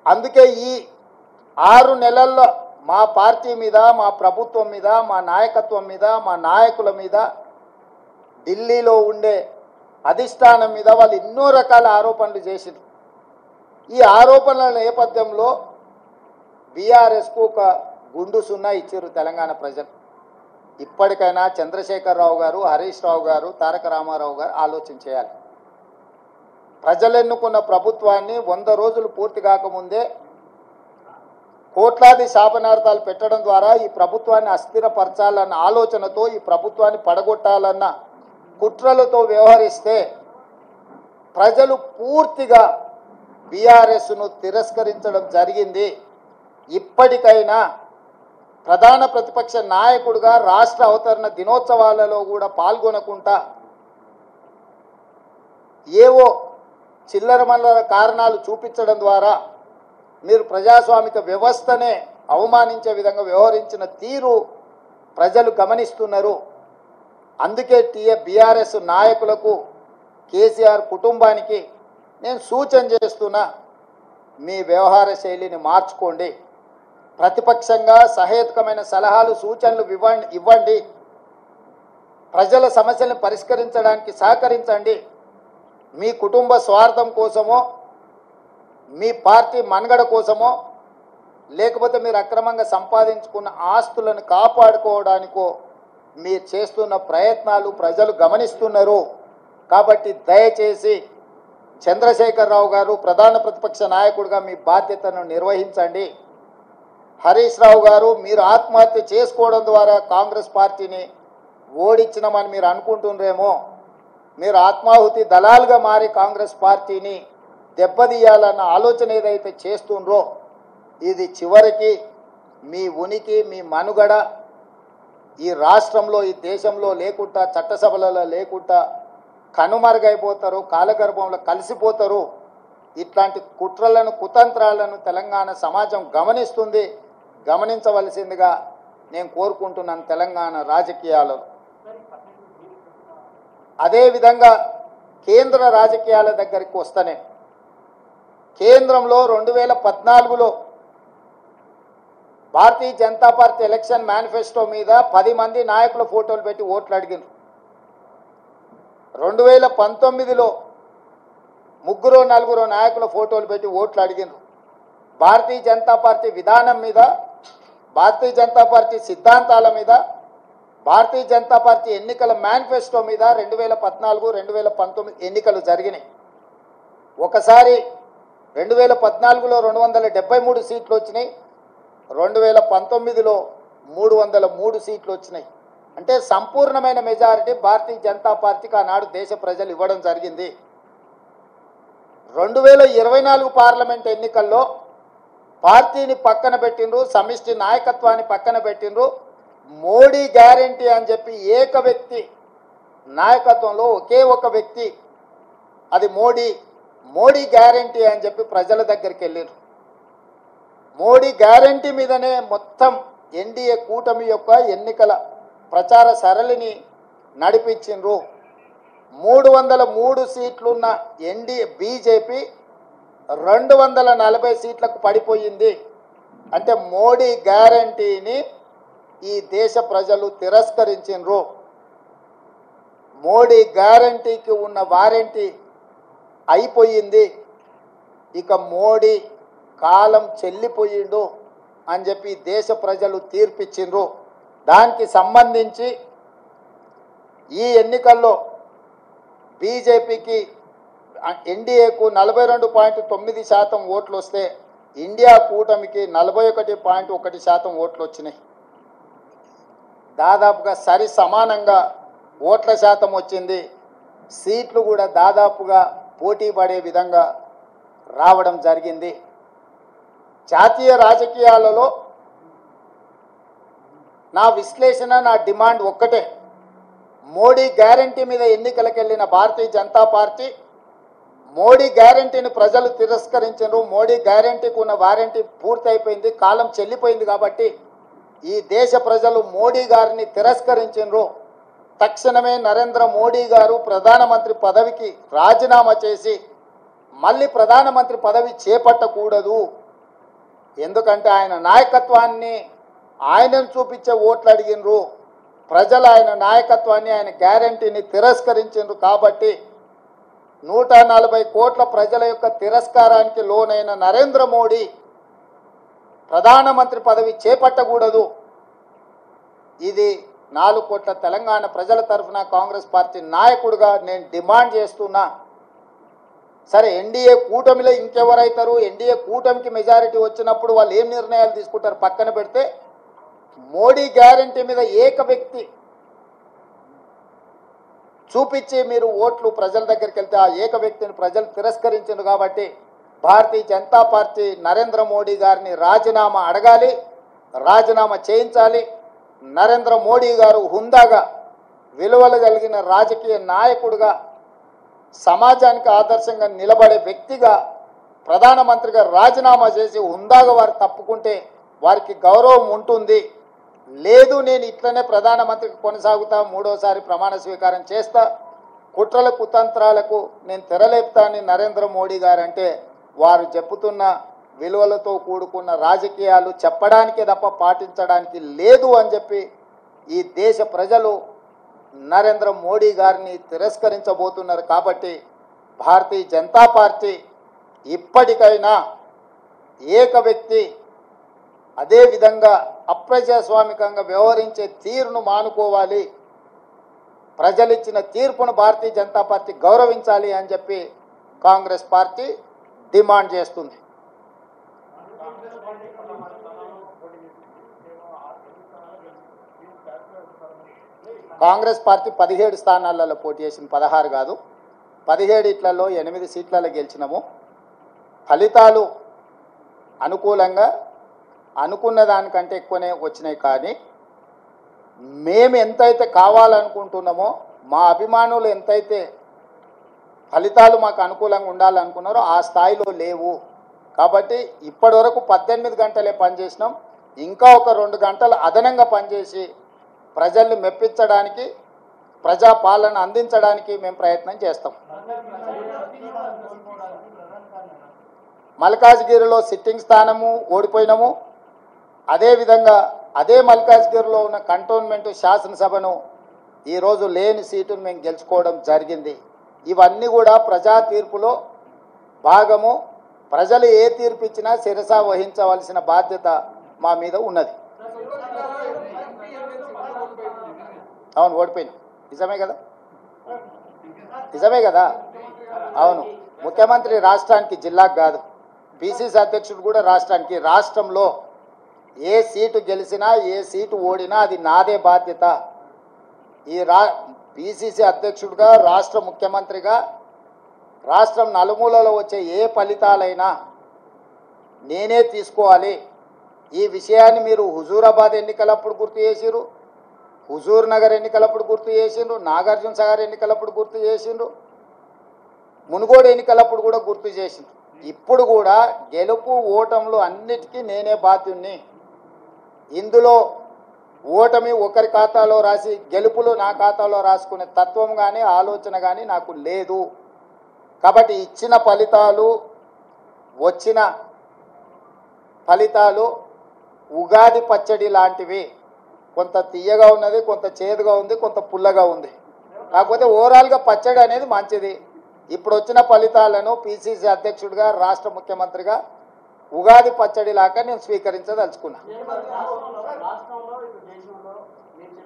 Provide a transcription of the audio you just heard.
అందుకే ఈ 6 నెలల్లో మా పార్టీ మీద, మా ప్రభుత్వం మీద, మా నాయకత్వం మీద, మా నాయకుల మీద, ఢిల్లీలో ఉండే అధిష్టానం మీద వాళ్ళు ఎన్నో రకాల ఆరోపణలు చేశారు. ఈ ఆరోపణల నేపథ్యంలో బీఆర్ఎస్కు ఒక గుండు సున్నా ఇచ్చారు తెలంగాణ ప్రజలు. ఇప్పటికైనా చంద్రశేఖరరావు గారు, హరీష్ రావు గారు, తారక రామారావు గారు ఆలోచన చేయాలి. ప్రజలు ఎన్నుకున్న ప్రభుత్వాన్ని 100 రోజులు పూర్తి కాకముందే కోట్లాది శాపనార్థాలు పెట్టడం ద్వారా ఈ ప్రభుత్వాన్ని అస్థిరపరచాలన్న ఆలోచనతో, ఈ ప్రభుత్వాన్ని పడగొట్టాలన్న కుట్రలతో వ్యవహరిస్తే ప్రజలు పూర్తిగా బీఆర్ఎస్ను తిరస్కరించడం జరిగింది. ఇప్పటికైనా ప్రధాన ప్రతిపక్ష నాయకుడిగా రాష్ట్ర అవతరణ దినోత్సవాలలో కూడా పాల్గొనకుండా ఏవో చిల్లరమల్లర కారణాలు చూపించడం ద్వారా మీరు ప్రజాస్వామిక వ్యవస్థనే అవమానించే విధంగా వ్యవహరించిన తీరు ప్రజలు గమనిస్తున్నారు. అందుకే బీఆర్ఎస్ నాయకులకు, కేసీఆర్ కుటుంబానికి నేను సూచన చేస్తున్నా, మీ వ్యవహార శైలిని మార్చుకోండి. ప్రతిపక్షంగా సహేతుకమైన సలహాలు, సూచనలు ఇవ్వండి. ప్రజల సమస్యలను పరిష్కరించడానికి సహకరించండి. మీ కుటుంబ స్వార్థం కోసమో, మీ పార్టీ మనుగడ కోసమో, లేకపోతే మీరు అక్రమంగా సంపాదించుకున్న ఆస్తులను కాపాడుకోవడానికో మీరు చేస్తున్న ప్రయత్నాలు ప్రజలు గమనిస్తున్నారు. కాబట్టి దయచేసి చంద్రశేఖరరావు గారు ప్రధాన ప్రతిపక్ష నాయకుడిగా మీ బాధ్యతను నిర్వహించండి. హరీష్ రావు గారు, మీరు ఆత్మహత్య చేసుకోవడం ద్వారా కాంగ్రెస్ పార్టీని ఓడించినామని మీరు అనుకుంటున్నారేమో. మీరు ఆత్మాహుతి దళాలుగా మారి కాంగ్రెస్ పార్టీని దెబ్బతీయాలన్న ఆలోచన ఏదైతే చేస్తుండ్రో, ఇది చివరికి మీ ఉనికి, మీ మనుగడ ఈ రాష్ట్రంలో, ఈ దేశంలో లేకుండా, చట్టసభలలో లేకుండా కనుమరుగైపోతారు, కాలగర్భంలో కలిసిపోతారు. ఇట్లాంటి కుట్రలను, కుతంత్రాలను తెలంగాణ సమాజం గమనిస్తుంది. గమనించవలసిందిగా నేను కోరుకుంటున్నాను తెలంగాణ రాజకీయాలలో. అదేవిధంగా కేంద్ర రాజకీయాల దగ్గరికి వస్తేనే, కేంద్రంలో 2014లో Bharatiya Janata Party election manifesto మీద 10 మంది నాయకుల ఫోటోలు పెట్టి ఓట్లు అడిగారు. 2019లో 3-4 నాయకుల ఫోటోలు పెట్టి ఓట్లు అడిగారు. భారతీయ జనతా పార్టీ విధానం మీద, భారతీయ జనతా పార్టీ సిద్ధాంతాల మీద, భారతీయ జనతా పార్టీ ఎన్నికల మేనిఫెస్టో మీద 2014, 2019 ఎన్నికలు జరిగినాయి. ఒకసారి 2014లో 273 సీట్లు వచ్చినాయి, 2019లో 303 సీట్లు వచ్చినాయి. అంటే సంపూర్ణమైన మెజారిటీ భారతీయ జనతా పార్టీకి ఆనాడు దేశ ప్రజలు ఇవ్వడం జరిగింది. 2024 పార్లమెంట్ ఎన్నికల్లో పార్టీని పక్కన పెట్టిండ్రు, సమిష్టి నాయకత్వాన్ని పక్కన పెట్టిండ్రు. మోడీ గ్యారంటీ అని చెప్పి ఏక వ్యక్తి నాయకత్వంలో ఒకే ఒక వ్యక్తి, అది మోడీ గ్యారంటీ అని చెప్పి ప్రజల దగ్గరికి వెళ్ళారు. మోడీ గ్యారంటీ మీదనే మొత్తం ఎన్డీఏ కూటమి యొక్క ఎన్నికల ప్రచార సరళిని నడిపించిండ్రు. 303 సీట్లున్న బీజేపీ 240 సీట్లకు పడిపోయింది. అంటే మోడీ గ్యారంటీని ఈ దేశ ప్రజలు తిరస్కరించిండ్రు. మోడీ గ్యారంటీకి ఉన్న వారంటీ అయిపోయింది. ఇక మోడీ కాలం చెల్లిపోయిండు అని చెప్పి దేశ ప్రజలు తీర్పిచ్చిండ్రు. దానికి సంబంధించి ఈ ఎన్నికల్లో బీజేపీకి, ఎన్డీఏకు 42.9% ఓట్లు వస్తే ఇండియా కూటమికి 41.1% ఓట్లు వచ్చినాయి. దాదాపుగా సరి సమానంగా ఓట్ల శాతం వచ్చింది. సీట్లు కూడా దాదాపుగా పోటీ పడే విధంగా రావడం జరిగింది. జాతీయ రాజకీయాలలో నా విశ్లేషణ, నా డిమాండ్ ఒక్కటే. మోడీ గ్యారంటీ మీద ఎన్నికలకు వెళ్ళిన భారతీయ జనతా పార్టీ మోడీ గ్యారంటీని ప్రజలు తిరస్కరించారు. మోడీ గ్యారంటీకి ఉన్న వారంటీ పూర్తయిపోయింది, కాలం చెల్లిపోయింది. కాబట్టి ఈ దేశ ప్రజలు మోడీ గారిని తిరస్కరించారు. తక్షణమే నరేంద్ర మోడీ గారు ప్రధానమంత్రి పదవికి రాజీనామా చేసి మళ్ళీ ప్రధానమంత్రి పదవి చేపట్టకూడదు ఎందుకంటే ఆయన నాయకత్వాన్ని ఆయనను చూపించే ఓట్లు అడిగినరు, ప్రజలు ఆయన నాయకత్వాన్ని ఆయన గ్యారంటీని తిరస్కరించారు. కాబట్టి 140 కోట్ల ప్రజల యొక్క తిరస్కారానికి లోనైన నరేంద్ర మోడీ ప్రధానమంత్రి పదవి చేపట్టకూడదు. ఇది 4 కోట్ల తెలంగాణ ప్రజల తరఫున కాంగ్రెస్ పార్టీ నాయకుడిగా నేను డిమాండ్ చేస్తున్నా. సరే, ఎన్డీఏ కూటమిలో ఇంకెవరైతారు? ఎన్డీఏ కూటమికి మెజారిటీ వచ్చినప్పుడు వాళ్ళు ఏం నిర్ణయాలు తీసుకుంటారు పక్కన పెడితే, మోడీ గ్యారంటీ మీద ఏక వ్యక్తి చూపించి మీరు ఓట్లు ప్రజల దగ్గరికి వెళ్తే ఆ ఏక వ్యక్తిని ప్రజలు తిరస్కరించారు. కాబట్టి భారతీయ జనతా పార్టీ నరేంద్ర మోడీ గారిని రాజీనామా అడగాలి, రాజీనామా చేయించాలి. నరేంద్ర మోడీ గారు హుందాగా, విలువలు కలిగిన రాజకీయ నాయకుడిగా, సమాజానికి ఆదర్శంగా నిలబడే వ్యక్తిగా ప్రధానమంత్రిగా రాజీనామా చేసి హుందాగా వారు తప్పుకుంటే వారికి గౌరవం ఉంటుంది. లేదు, నేను ఇట్లనే ప్రధానమంత్రికి కొనసాగుతా, 3వసారి ప్రమాణ స్వీకారం చేస్తా, కుట్రల కుతంత్రాలకు నేను తెరలేపుతానని నరేంద్ర మోడీ గారు అంటే, వారు చెప్పుతున్న విలువలతో కూడుకున్న రాజకీయాలు చెప్పడానికే తప్ప పాటించడానికి లేదు అని చెప్పి ఈ దేశ ప్రజలు నరేంద్ర మోడీ గారిని తిరస్కరించబోతున్నారు. కాబట్టి భారతీయ జనతా పార్టీ ఇప్పటికైనా ఏక వ్యక్తి అదేవిధంగా అప్రజాస్వామికంగా వ్యవహరించే తీరును మానుకోవాలి. ప్రజలిచ్చిన తీర్పును భారతీయ జనతా పార్టీ గౌరవించాలి అని చెప్పి కాంగ్రెస్ పార్టీ డిమాండ్ చేస్తుంది. కాంగ్రెస్ పార్టీ 17 స్థానాలలో పోటీ చేసింది, 16 కాదు. 17 8 సీట్లలో గెలిచినాము. ఫలితాలు అనుకూలంగా అనుకున్న దానికంటే ఎక్కువనే వచ్చినాయి. కానీ మేము ఎంతైతే కావాలనుకుంటున్నామో, మా అభిమానులు ఎంతైతే ఫలితాలు మాకు అనుకూలంగా ఉండాలనుకున్నారో ఆ స్థాయిలో లేవు. కాబట్టి ఇప్పటి వరకు 18 గంటలే పనిచేసినాం. ఇంకా ఒక 2 గంటలు అదనంగా పనిచేసి ప్రజల్ని మెప్పించడానికి, ప్రజాపాలన అందించడానికి మేము ప్రయత్నం చేస్తాం. మల్కాజ్గిరిలో సిట్టింగ్ స్థానము ఓడిపోయినాము. అదేవిధంగా అదే మల్కాజ్గిరిలో ఉన్న కంటోన్మెంట్ శాసనసభను ఈరోజు లేని సీటును మేము గెలుచుకోవడం జరిగింది. ఇవన్నీ కూడా ప్రజా తీర్పులో భాగము. ప్రజలు ఏ తీర్పు ఇచ్చినా శిరస వహించవలసిన బాధ్యత మా మీద ఉన్నది. అవును, ఓడిపోయినాం. నిజమే కదా, నిజమే కదా. అవును, ముఖ్యమంత్రి రాష్ట్రానికి, జిల్లాకు కాదు. పిసిసి అధ్యక్షుడు కూడా రాష్ట్రానికి. రాష్ట్రంలో ఏ సీటు గెలిచినా ఏ సీటు ఓడినా అది నాదే బాధ్యత. ఈ పిసిసి అధ్యక్షుడిగా, రాష్ట్ర ముఖ్యమంత్రిగా రాష్ట్రం నలుమూలలో వచ్చే ఏ ఫలితాలైనా నేనే తీసుకోవాలి. ఈ విషయాన్ని మీరు హుజూరాబాద్ ఎన్నికలప్పుడు గుర్తు చేసిరు, హుజూర్ నగర్ ఎన్నికలప్పుడు గుర్తు చేసిండ్రు, నాగార్జున సాగర్ ఎన్నికలప్పుడు గుర్తు చేసిండ్రు, మునుగోడు ఎన్నికలప్పుడు కూడా గుర్తు చేసిండ్రు. ఇప్పుడు కూడా గెలుపు ఓటములు అన్నిటికీ నేనే బాధ్యుణ్ణి. ఇందులో ఓటమి ఒకరి ఖాతాలో రాసి గెలుపులు నా ఖాతాలో రాసుకునే తత్వం కానీ ఆలోచన కానీ నాకు లేదు. కాబట్టి ఇచ్చిన ఫలితాలు, వచ్చిన ఫలితాలు ఉగాది పచ్చడి లాంటివి. కొంత తీయగా ఉన్నది, కొంత చేదుగా ఉంది, కొంత పుల్లగా ఉంది. కాకపోతే ఓవరాల్గా పచ్చడి అనేది మంచిది. ఇప్పుడు వచ్చిన ఫలితాలను పిసిసి అధ్యక్షుడిగా, రాష్ట్ర ముఖ్యమంత్రిగా ఉగాది పచ్చడి లాగా నేను స్వీకరించదలుచుకున్నా.